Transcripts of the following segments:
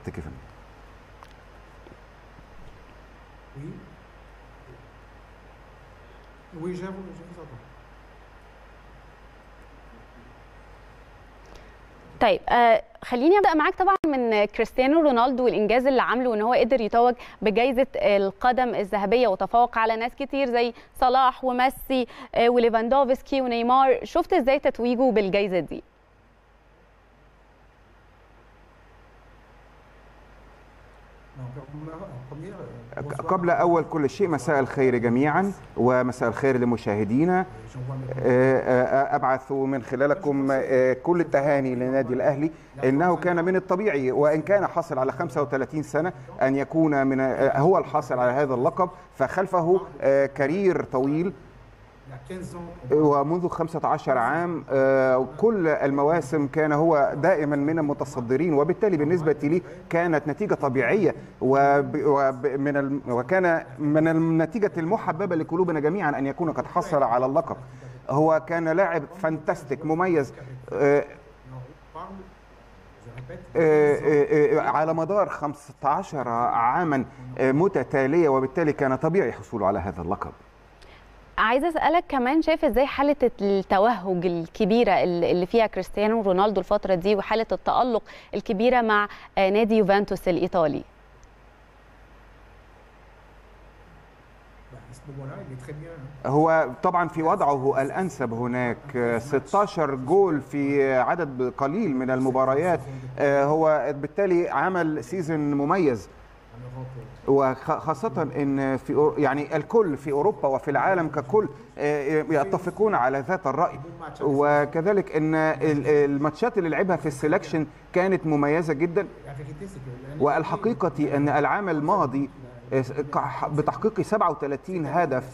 تكفن. طيب خليني ابدا معاك طبعا من كريستيانو رونالدو والانجاز اللي عامله ان هو قدر يتوج بجائزه القدم الذهبيه وتفوق على ناس كتير زي صلاح وميسي وليفاندوفسكي ونيمار. شفت ازاي تتويجه بالجائزه دي؟ قبل أول كل شيء مساء الخير جميعا ومساء الخير لمشاهدينا. أبعث من خلالكم كل التهاني لنادي الأهلي، إنه كان من الطبيعي وإن كان حصل على 35 سنة أن يكون هو الحاصل على هذا اللقب، فخلفه كارير طويل ومنذ 15 عام كل المواسم كان هو دائما من المتصدرين، وبالتالي بالنسبة لي كانت نتيجة طبيعية وكان من النتيجة المحببة لقلوبنا جميعا أن يكون قد حصل على اللقب. هو كان لاعب فانتاستيك مميز على مدار 15 عاما متتالية، وبالتالي كان طبيعي حصوله على هذا اللقب. عايزه اسالك كمان، شايف ازاي حاله التوهج الكبيره اللي فيها كريستيانو رونالدو الفتره دي وحاله التالق الكبيره مع نادي يوفنتوس الايطالي؟ هو طبعا في وضعه الانسب هناك، 16 جول في عدد قليل من المباريات، هو بالتالي عمل سيزن مميز، وخاصة ان يعني الكل في اوروبا وفي العالم ككل يتفقون على ذات الرأي، وكذلك ان الماتشات اللي لعبها في السelection كانت مميزة جدا. والحقيقة ان العام الماضي بتحقيق 37 هدف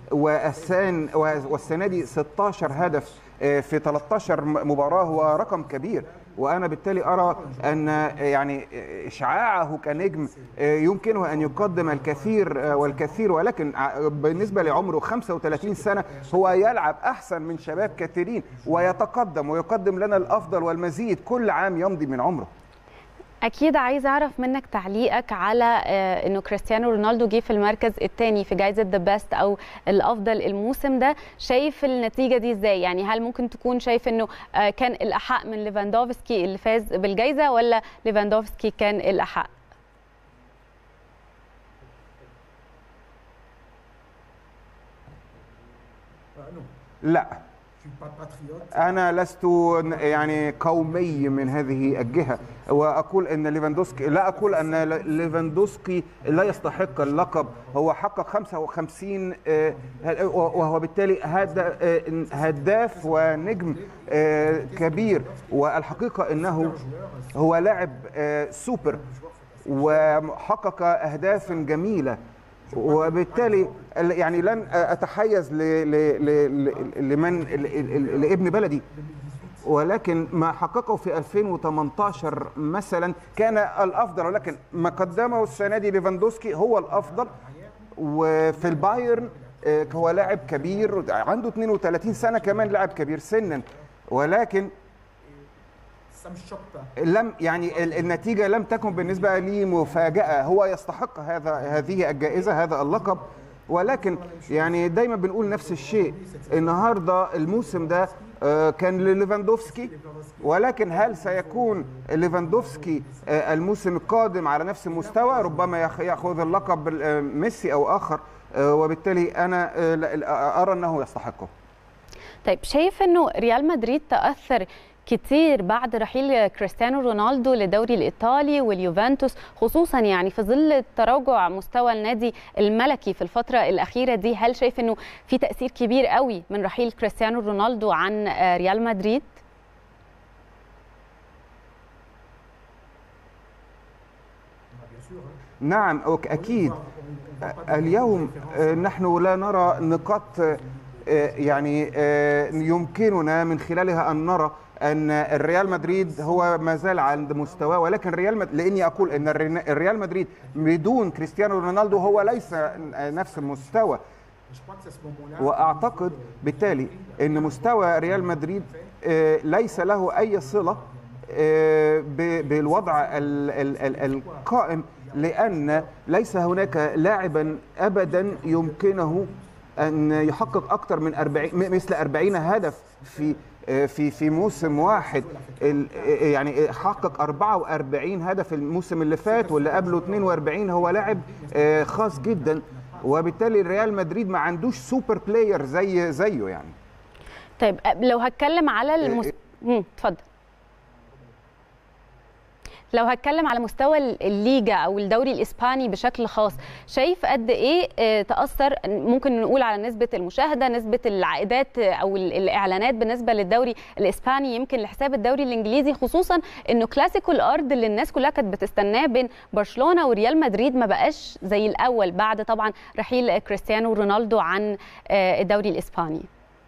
والسنة دي 16 هدف في 13 مباراة هو رقم كبير، وأنا بالتالي أرى أن يعني إشعاعه كنجم يمكنه أن يقدم الكثير والكثير، ولكن بالنسبة لعمره 35 سنة هو يلعب أحسن من شباب كثيرين ويتقدم ويقدم لنا الأفضل والمزيد كل عام يمضي من عمره. أكيد عايزة أعرف منك تعليقك على إنه كريستيانو رونالدو جه في المركز الثاني في جائزة ذا بيست أو الأفضل الموسم ده. شايف النتيجة دي إزاي؟ يعني هل ممكن تكون شايف إنه كان الأحق من ليفاندوفسكي اللي فاز بالجائزة، ولا ليفاندوفسكي كان الأحق؟ لا، أنا لست يعني قومي من هذه الجهة، وأقول أن ليفاندوفسكي، لا أقول أن ليفاندوفسكي لا يستحق اللقب. هو حقق 55 وهو بالتالي هداف ونجم كبير، والحقيقة أنه هو لاعب سوبر وحقق أهداف جميلة، وبالتالي يعني لن أتحيز لابن بلدي، ولكن ما حققه في 2018 مثلا كان الأفضل، ولكن ما قدمه السنة دي ليفاندوفسكي هو الأفضل. وفي البايرن هو لاعب كبير عنده 32 سنة، كمان لاعب كبير سنا، ولكن لم يعني النتيجة لم تكن بالنسبة لي مفاجأة. هو يستحق هذه الجائزة، هذا اللقب، ولكن يعني دايما بنقول نفس الشيء. النهاردة الموسم ده كان لليفاندوفسكي، ولكن هل سيكون ليفاندوفسكي الموسم القادم على نفس المستوى؟ ربما يأخذ اللقب ميسي أو آخر، وبالتالي أنا أرى أنه يستحقه. طيب، شايف أنه ريال مدريد تأثر كتير بعد رحيل كريستيانو رونالدو للدوري الإيطالي واليوفنتوس، خصوصا يعني في ظل تراجع مستوى النادي الملكي في الفترة الأخيرة دي؟ هل شايف أنه في تأثير كبير قوي من رحيل كريستيانو رونالدو عن ريال مدريد؟ نعم أكيد. اليوم نحن لا نرى نقاط يعني يمكننا من خلالها أن نرى أن الريال مدريد هو ما زال عند مستواه، ولكن لأني أقول أن الريال مدريد بدون كريستيانو رونالدو هو ليس نفس المستوى، وأعتقد بالتالي أن مستوى ريال مدريد ليس له أي صلة بالوضع القائم، لأن ليس هناك لاعبا أبدا يمكنه أن يحقق أكثر من 40 هدف في موسم واحد. يعني حقق 44 هدف الموسم اللي فات، واللي قبله 42. هو لاعب خاص جدا، وبالتالي ريال مدريد ما عندوش سوبر بلاير زيه يعني. طيب لو هتكلم على اتفضل. لو هتكلم على مستوى الليجا او الدوري الاسباني بشكل خاص، شايف قد ايه تاثر، ممكن نقول على نسبه المشاهده، نسبه العائدات او الاعلانات بالنسبه للدوري الاسباني يمكن لحساب الدوري الانجليزي، خصوصا انه كلاسيكو الارض اللي الناس كلها كانت بتستناه بين برشلونه وريال مدريد ما بقاش زي الاول بعد طبعا رحيل كريستيانو رونالدو عن الدوري الاسباني.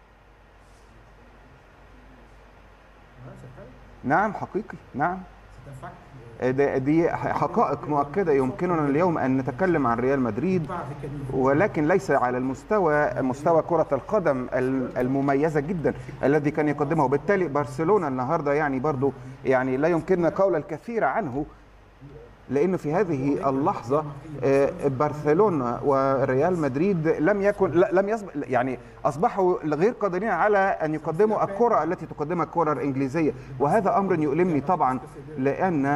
نعم حقيقي، نعم دي حقائق مؤكدة يمكننا اليوم أن نتكلم عن ريال مدريد، ولكن ليس على مستوى كرة القدم المميزة جدا الذي كان يقدمه. وبالتالي برشلونة النهاردة يعني برضو يعني لا يمكننا قول الكثير عنه، لأنه في هذه اللحظة برشلونة وريال مدريد لم يسبق، يعني أصبحوا غير قادرين على أن يقدموا الكرة التي تقدمها الكرة الإنجليزية، وهذا أمر يؤلمني طبعا، لأن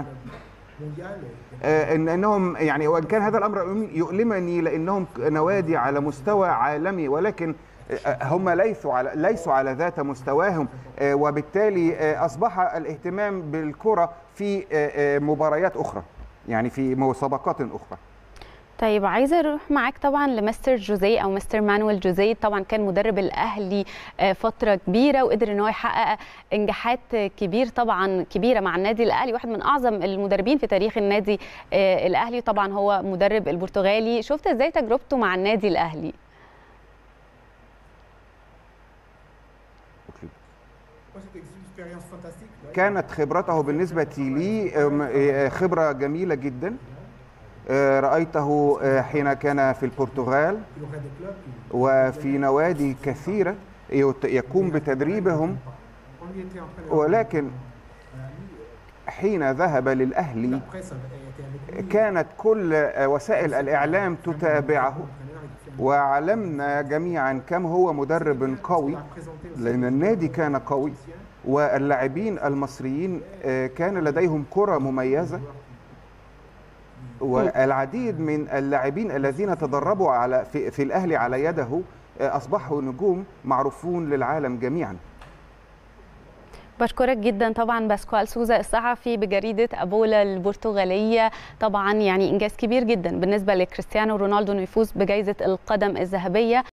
إنهم يعني، وإن كان هذا الأمر يؤلمني لأنهم نوادي على مستوى عالمي، ولكن هم ليسوا على ذات مستواهم، وبالتالي أصبح الاهتمام بالكرة في مباريات أخرى، يعني في مسابقات أخرى. طيب عايزه اروح معاك طبعا لمستر جوزيه او مستر مانويل جوزيه. طبعا كان مدرب الاهلي فتره كبيره، وقدر ان هو يحقق انجاحات كبيره مع النادي الاهلي، واحد من اعظم المدربين في تاريخ النادي الاهلي. طبعا هو مدرب البرتغالي. شفت ازاي تجربته مع النادي الاهلي؟ كانت خبرته بالنسبة لي خبرة جميلة جدا. رأيته حين كان في البرتغال وفي نوادي كثيرة يقوم بتدريبهم، ولكن حين ذهب للأهلي كانت كل وسائل الإعلام تتابعه، وعلمنا جميعا كم هو مدرب قوي، لأن النادي كان قوي، واللاعبين المصريين كان لديهم كرة مميزة، والعديد من اللاعبين الذين تدربوا في الأهلي على يده أصبحوا نجوم معروفون للعالم جميعا. بشكرك جدا طبعا باسكوال سوزا الصحفي بجريدة أبولا البرتغالية. طبعا يعني إنجاز كبير جدا بالنسبة لكريستيانو رونالدو إنه يفوز بجائزة القدم الذهبية.